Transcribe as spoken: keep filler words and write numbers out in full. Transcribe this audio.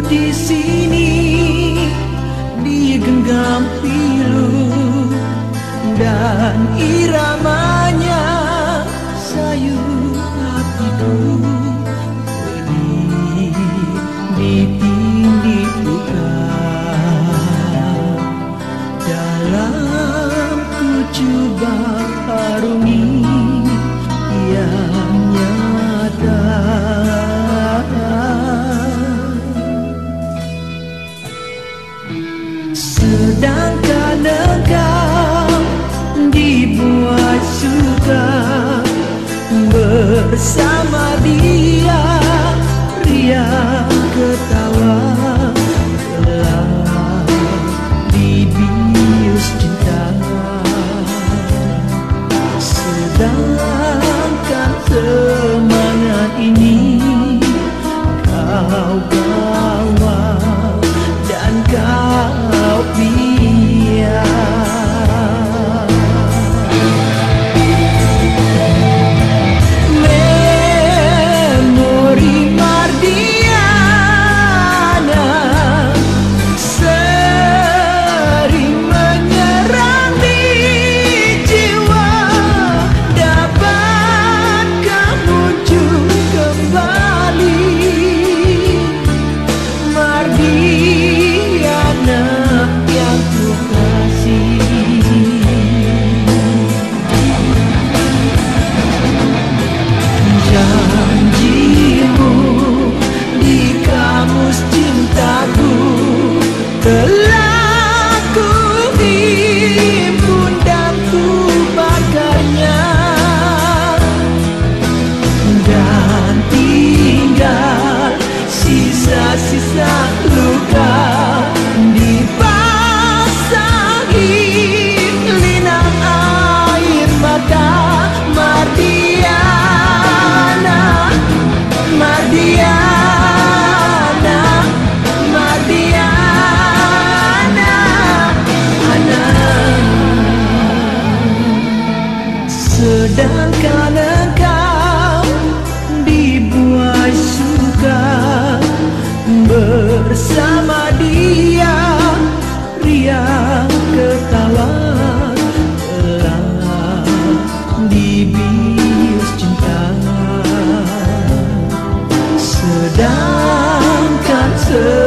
di sini digenggam pilu dan iramanya sayu hatiku pedih ditindih luka dalam ku coba harungi yang nyata. Sedangkan engkau dibuat suka bersama dia, ria ketawa telah dibius cinta. Sedangkan semangat ini kau bawa dan kau biar. Memori Mardiana sering menyerang di jiwa. Dapatkah muncul kembali Mardiana yang ku kasih? Janjimu di kamus cintaku telah ku himpun dan ku bakarnya, dan tinggal sisa-sisa luka dibasahi linang air mata. Mardiana, Mardiana, Mardiana, anak. Sedangkan engkau dibuat suka bersama dia, ria ketawa telah dibius cinta. Sedangkan